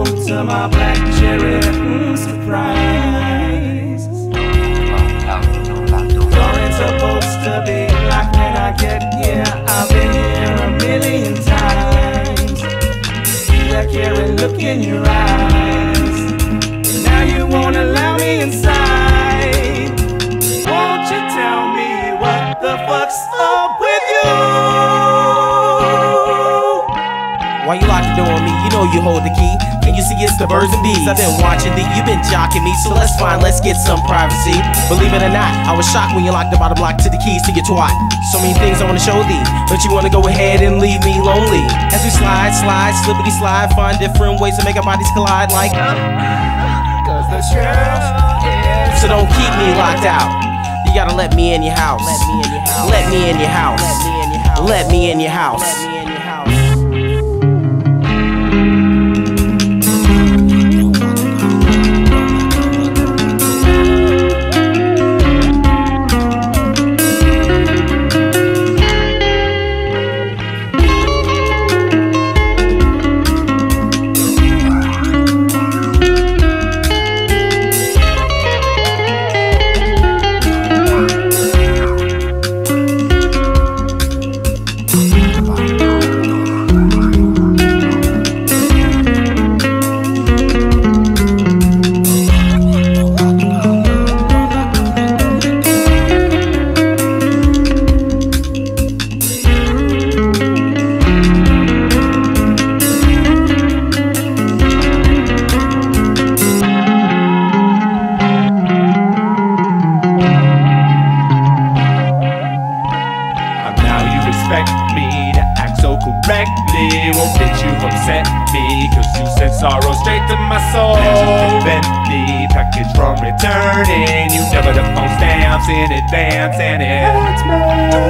to my black cherry surprise. Door ain't supposed to be locked when I get here. I've been here a million times. See that caring look in your eyes. Now you won't allow me inside. Won't you tell me what the fuck's up with you? Why you lock the door on me? You know you hold the key. And you see it's the birds and bees. I've been watching thee, you've been jocking me. So let's get some privacy. Believe it or not, I was shocked when you locked the bottom lock to the keys to your twat. So many things I wanna show thee, but you wanna go ahead and leave me lonely. As we slide, slippity slide, find different ways to make our bodies collide like Cause the truth is, so don't keep me locked out. You gotta let me in your house. Let me in your house. Let me in your house. Let me in your house. correctly. Won't let you upset me, cause you sent sorrow straight to my soul. Bentley package from returning. You never the phone stamps in advance, and it hurts me.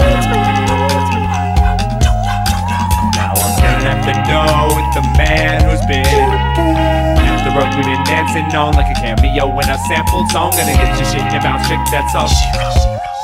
Now I'm staring at the door with the man who's been after road we've been dancing on like a cameo in a sampled song. Gonna get your shit in your mouth, chick, that's all.